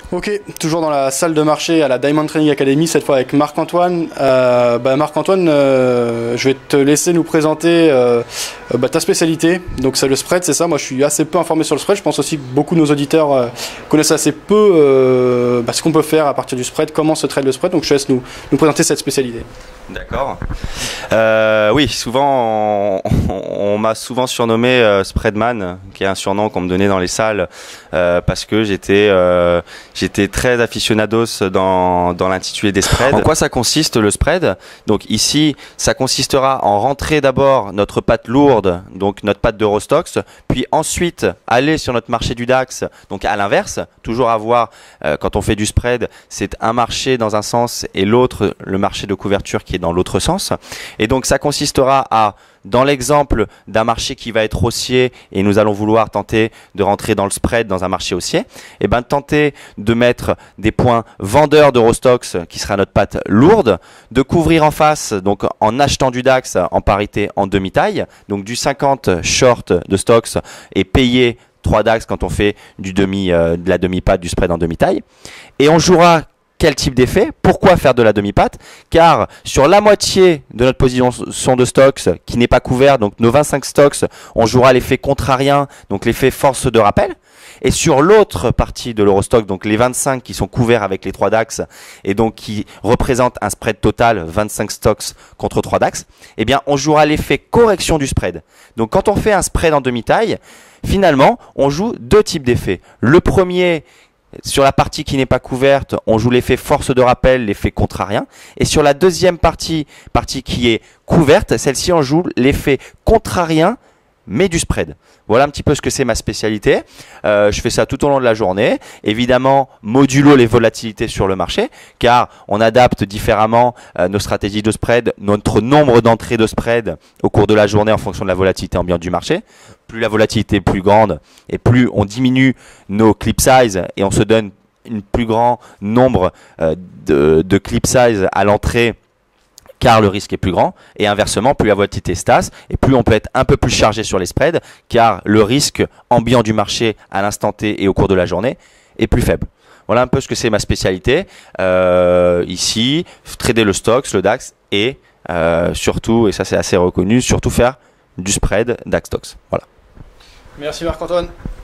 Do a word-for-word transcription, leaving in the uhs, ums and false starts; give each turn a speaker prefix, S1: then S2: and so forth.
S1: Ok, toujours dans la salle de marché à la Diamond Training Academy, cette fois avec Marc-Antoine. Euh, bah Marc-Antoine, euh, je vais te laisser nous présenter euh, bah, ta spécialité. Donc c'est le spread, c'est ça. Moi je suis assez peu informé sur le spread. Je pense aussi que beaucoup de nos auditeurs euh, connaissent assez peu euh, bah, ce qu'on peut faire à partir du spread, comment se trade le spread. Donc je te laisse nous, nous présenter cette spécialité.
S2: D'accord. Euh, oui, souvent, on, on, on m'a souvent surnommé euh, Spreadman, qui est un surnom qu'on me donnait dans les salles, euh, parce que j'étais euh, j'étais très aficionados dans, dans l'intitulé des spreads. En quoi ça consiste le spread? Donc ici, ça consistera en rentrer d'abord notre patte lourde, donc notre patte d'Eurostoxx, puis ensuite aller sur notre marché du DAX, donc à l'inverse, toujours avoir, euh, quand on fait du spread, c'est un marché dans un sens et l'autre, le marché de couverture qui est dans l'autre sens. Et donc ça consistera à, dans l'exemple d'un marché qui va être haussier et nous allons vouloir tenter de rentrer dans le spread dans un marché haussier, et ben tenter de mettre des points vendeurs d'Eurostoxx qui sera notre patte lourde, de couvrir en face, donc en achetant du DAX en parité en demi-taille, donc du cinquante short de Stoxx et payer trois DAX quand on fait du demi, euh, de la demi-patte du spread en demi-taille. Et on jouera quel type d'effet? Pourquoi faire de la demi-patte? Car sur la moitié de notre position de Stoxx qui n'est pas couvert, donc nos vingt-cinq Stoxx, on jouera l'effet contrarien, donc l'effet force de rappel. Et sur l'autre partie de l'Eurostoxx, donc les vingt-cinq qui sont couverts avec les trois DAX et donc qui représentent un spread total vingt-cinq Stoxx contre trois DAX, eh bien on jouera l'effet correction du spread. Donc quand on fait un spread en demi-taille, finalement on joue deux types d'effets. Le premier, sur la partie qui n'est pas couverte, on joue l'effet force de rappel, l'effet contrarien. Et sur la deuxième partie, partie qui est couverte, celle-ci on joue l'effet contrarien, mais du spread. Voilà un petit peu ce que c'est ma spécialité. Euh, je fais ça tout au long de la journée. Évidemment, modulo les volatilités sur le marché, car on adapte différemment euh, nos stratégies de spread, notre nombre d'entrées de spread au cours de la journée en fonction de la volatilité ambiante du marché. Plus la volatilité est plus grande et plus on diminue nos clip size et on se donne un plus grand nombre euh, de, de clip size à l'entrée, car le risque est plus grand, et inversement, plus la volatilité est stasse, et plus on peut être un peu plus chargé sur les spreads, car le risque ambiant du marché à l'instant T et au cours de la journée est plus faible. Voilà un peu ce que c'est ma spécialité. Euh, ici, trader le Stoxx, le DAX, et euh, surtout, et ça c'est assez reconnu, surtout faire du spread DAX Stoxx. Voilà.
S1: Merci Marc-Antoine.